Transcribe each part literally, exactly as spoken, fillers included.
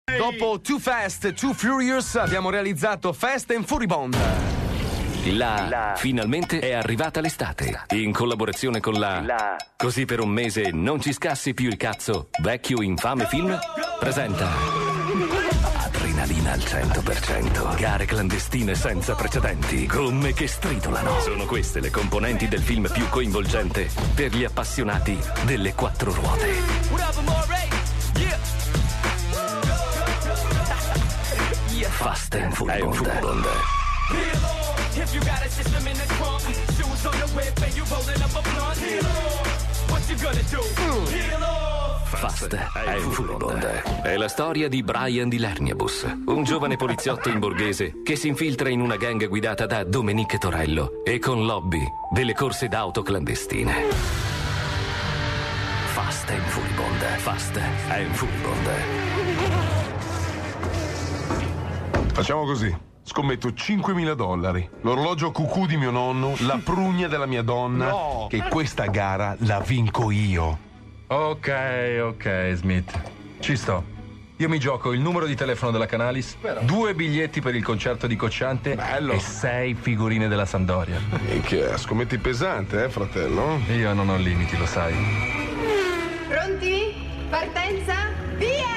Dopo Too Fast, Too Furious abbiamo realizzato Fast and Furibond. La, la finalmente è arrivata l'estate. In collaborazione con la, la Così per un mese non ci scassi più il cazzo, vecchio infame film presenta Adrenalina al cento per cento. Gare clandestine senza precedenti, gomme che stritolano. Sono queste le componenti del film più coinvolgente per gli appassionati delle quattro ruote. Fast and Furibond. Fast and Furibond è la storia di Brian di Lerniabus, un giovane poliziotto in borghese che si infiltra in una gang guidata da Dominique Torello e con lobby delle corse d'auto clandestine. Fast and Furibond. Fast and Furibond. Facciamo così. Scommetto cinquemila dollari, l'orologio cucù di mio nonno, la prugna della mia donna, no. Che questa gara la vinco io. Ok, ok, Smith. Ci sto. Io mi gioco il numero di telefono della Canalis, Però. due biglietti per il concerto di Cocciante Bello. e sei figurine della Sampdoria. Minchia, scommetti pesante, eh, fratello? Io non ho limiti, lo sai. Pronti? Partenza? Via!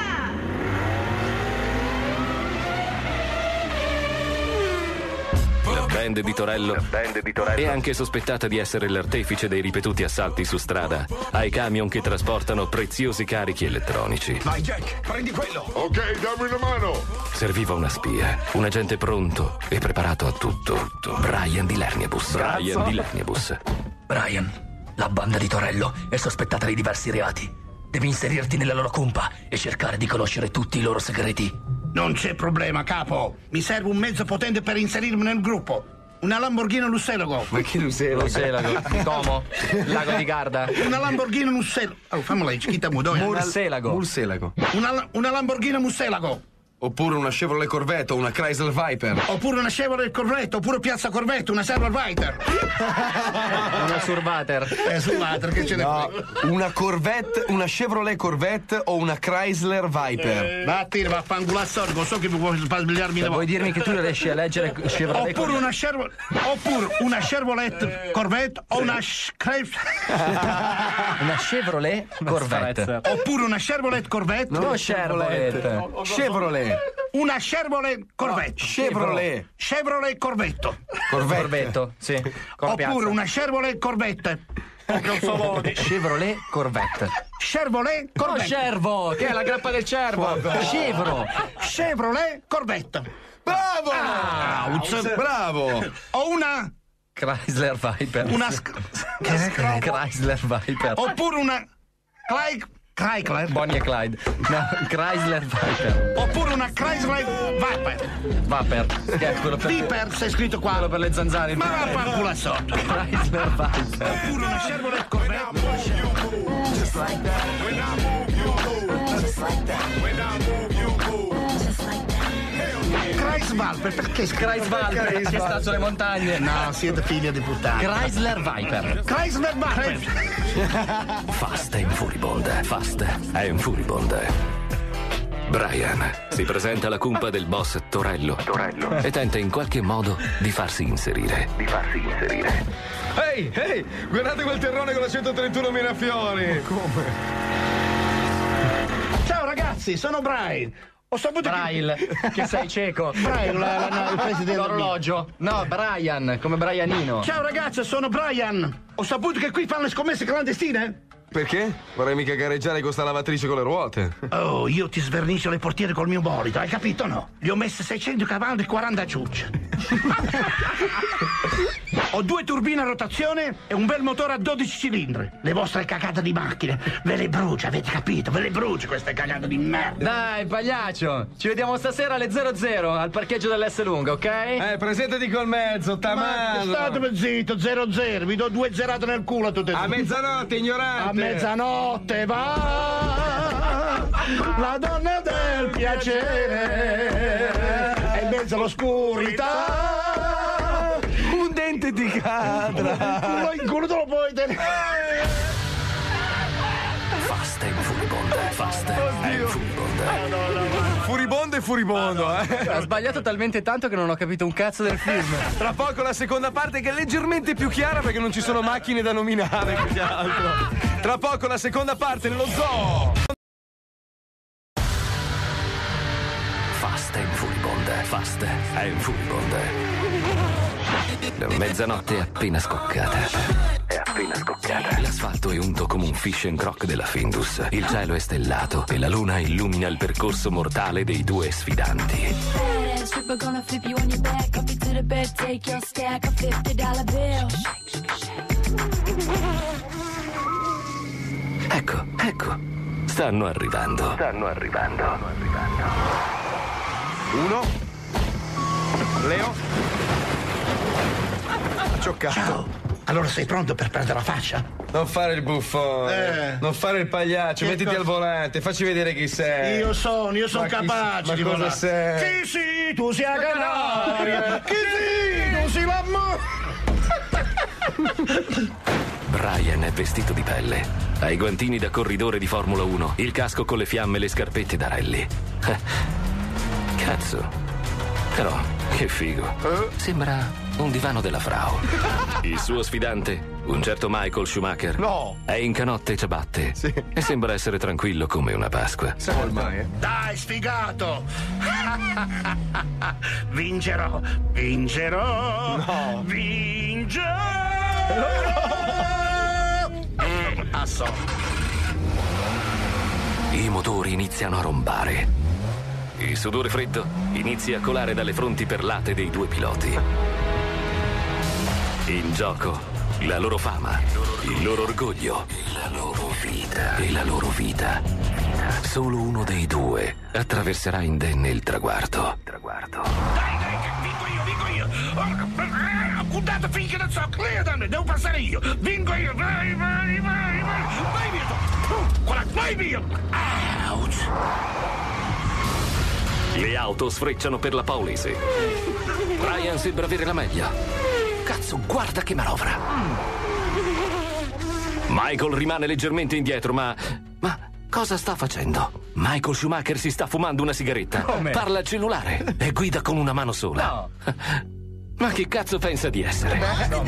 La band di Torello, La band di Torello è anche sospettata di essere l'artefice dei ripetuti assalti su strada ai camion che trasportano preziosi carichi elettronici. Vai Jack, prendi quello! Ok, dammi una mano! Serviva una spia, un agente pronto e preparato a tutto. Brian di Lerniabus. Brian di Lerniabus. Brian, la banda di Torello è sospettata di diversi reati. Devi inserirti nella loro cumpa e cercare di conoscere tutti i loro segreti. Non c'è problema, capo. Mi serve un mezzo potente per inserirmi nel gruppo. Una Lamborghini Murcielago. Ma che Murcielago? Murcielago. Como? Lago di Garda. Una Lamborghini Murcielago. Oh, fammela chiquita mudo. Murcielago. Murcielago. Una, una Lamborghini Murcielago. Oppure una Chevrolet Corvette o una Chrysler Viper. Oppure una Chevrolet Corvette, oppure Piazza Corvette, una Chevrolet Viper. Una Survater. Eh, Survater, che ce ne No, frega. una Corvette, una Chevrolet Corvette o una Chrysler Viper. Vattene, vaffanculo sorgo, so che puoi sbagliarmi le Vuoi dirmi che tu riesci a leggere Chevrolet? Oppure una Chevrolet, oppure una Chevrolet Corvette o una sh- Una Chevrolet Corvette. oppure una Chevrolet Corvette. No, Chevrolet. Chevrolet. Una Chevrolet Corvette. Chevrolet. Chevrolet Corvetto. Corvette. Corvetto, sì. Con Oppure piazza. una Chevrolet Corvette. Chevrolet Corvette. Chevrolet No, Corvette. cervo, che è la grappa del cervo. Chevro. Chevrolet Corvette. Bravo! Ah, un- Bravo! O una Chrysler Viper. una sc- Chrysler Viper. oppure una Clyde Chrysler. Bonnie e Clyde. No, Chrysler Viper. Oppure una Chrysler Viper. Viper. Che è quello per, Viper, sei scritto qua. quello per le zanzare. Ma vaffanculo sotto. Chrysler Viper. Oppure una Chevrolet Corvette. Chrysler, perché Chrysler che sta sulle montagne. No, siete figli di puttana. Chrysler Viper. Chrysler Viper. Fast and Furibond. Fast and Furibond. Brian si presenta alla cumpa del boss Torello, Torello e tenta in qualche modo di farsi inserire. Di farsi inserire. Ehi, ehi, guardate quel terrone con la centotrentuno Mirafiori. Come? Ciao ragazzi, sono Brian. Ho saputo Braille, che sei cieco. Brian, la, la, la, il presidente. L'orologio. No, Brian, come Brianino. Ciao ragazzi, sono Brian. Ho saputo che qui fanno le scommesse clandestine. Perché? Vorrei mica gareggiare con sta lavatrice con le ruote. Oh, io ti svernicio le portiere col mio bolito, hai capito no? Gli ho messo seicento cavalli e quaranta ciucce. Ho due turbine a rotazione e un bel motore a dodici cilindri. Le vostre cagate di macchine, ve le brucio, avete capito? Ve le brucio queste cagate di merda. Dai, pagliaccio, ci vediamo stasera alle zero zero al parcheggio dell'S Lunga, ok? Eh, presentati col mezzo, Ma tamano. state zitto, zero zero, vi do due zerate nel culo a tutte e due. A mezzanotte, ignorante. A mezzanotte va la donna del piacere e in mezzo all'oscurità Un dente ti cadra. culo in culo te lo puoi tenere. Fast and Furibond. Fast and Furibond. furibondo e furibondo, eh. Ha sbagliato talmente tanto che non ho capito un cazzo del film. Tra poco la seconda parte che è leggermente più chiara perché non ci sono macchine da nominare più che altro. Tra poco la seconda parte nello zoo. Fast and Furibond, Fast and Furibond. La mezzanotte è appena scoccata. È appena scoccata. L'asfalto è unto come un fish and croc della Findus. Il cielo è stellato e la luna illumina il percorso mortale dei due sfidanti. Ecco, ecco. Stanno arrivando. Stanno arrivando. Stanno arrivando. Uno. Leo. Ha cioccato. Ciao. Allora sei pronto per perdere la faccia? Non fare il buffone, Eh. non fare il pagliaccio, Che mettiti cosa- al volante, facci vedere chi sei. Io sono, io sono Ma chi- capace ma di cosa volare. sei? Chi sì, tu sei a Canaria. Chi sì, tu sei mamma. Brian è vestito di pelle. Ha i guantini da corridore di Formula uno, il casco con le fiamme e le scarpette da rally. Eh, Cazzo. Però, che figo. Sembra un divano della Frau. Il suo sfidante, un certo Michael Schumacher, No. è in canotte e ciabatte. Sì. E sembra essere tranquillo come una Pasqua. Sai ormai, eh? Dai, sfigato. Vincerò, vincerò. No. Vincerò. Asso. I motori iniziano a rombare. Il sudore freddo inizia a colare dalle fronti perlate dei due piloti. In gioco la loro fama, il loro orgoglio, la loro vita e la loro vita. Solo uno dei due attraverserà indenne il traguardo. Traguardo. Dai, dai, che vinco io, vinco io. Oh, puntate finché non so, lei da me, devo passare io. Vinco io, vai, vai, vai, vai. Vai via. Tu, quella, vai via. Ouch. Le auto sfrecciano per la Paolese. Brian sembra avere la meglio. Cazzo, guarda che manovra. Michael rimane leggermente indietro, ma... Ma cosa sta facendo? Michael Schumacher si sta fumando una sigaretta. Come? Parla al cellulare e guida con una mano sola. No. Ma che cazzo pensa di essere?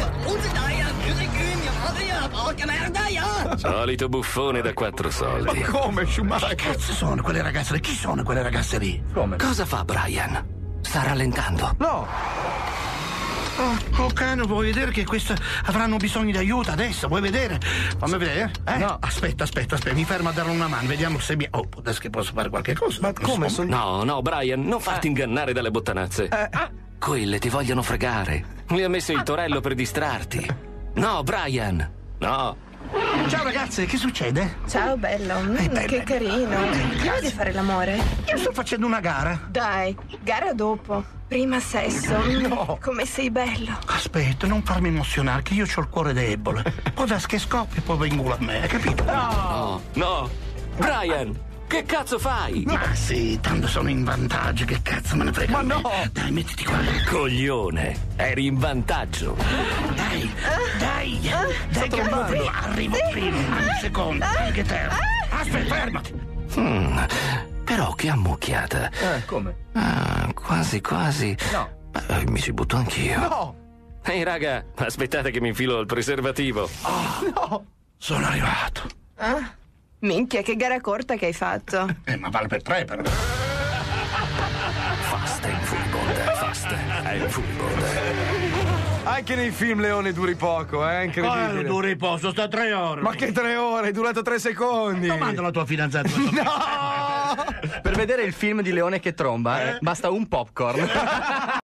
Solito buffone da quattro soldi. Come Che Schumacher? cazzo sono quelle ragazze? Chi sono quelle ragazze lì? Come? Cosa fa Brian? Sta rallentando. No. Oh, oh cane, vuoi vedere che queste avranno bisogno di aiuto adesso? Vuoi vedere? Fammi vedere. Eh? No. Aspetta, aspetta, aspetta, mi fermo a dare una mano, vediamo se mi. Oh, adesso che posso fare qualche cosa. Ma come sono? No, no, Brian, non farti ingannare dalle bottanazze. Quelle ti vogliono fregare. Mi ha messo il torello per distrarti. No, Brian. No. Ciao ragazze, che succede? Ciao bello, Mm, Eh, beh, che beh, carino. eh, Prima di fare l'amore? Io sto facendo una gara. Dai, gara dopo. Prima sesso. Mm, No. Come sei bello. Aspetta, non farmi emozionare, che io ho il cuore debole. Può darsi che scoppia e poi vengola a me, hai capito? No, no. Brian, che cazzo fai? Ma sì, tanto sono in vantaggio, che cazzo me ne frega. Ma no! Dai, mettiti qua. Coglione, eri in vantaggio. Dai, dai, dai, che arrivo prima, arrivo prima, un secondo, anche te. Aspetta, fermati. Mm, però che ammucchiata. Eh, come? Ah, quasi quasi. No. Eh, mi ci butto anch'io. No. Ehi raga, aspettate che mi infilo il preservativo. No. Sono arrivato. Ah, minchia, che gara corta che hai fatto. Eh, ma vale per tre, però. Fast and Furibond, fast and Furibond. Anche nei film Leone duri poco, eh? Ah, Incredibile. dura riposo, sta tre ore. Ma che tre ore? È durato tre secondi. Domanda la tua fidanzata. No! Per vedere il film di Leone che tromba, eh, basta un popcorn.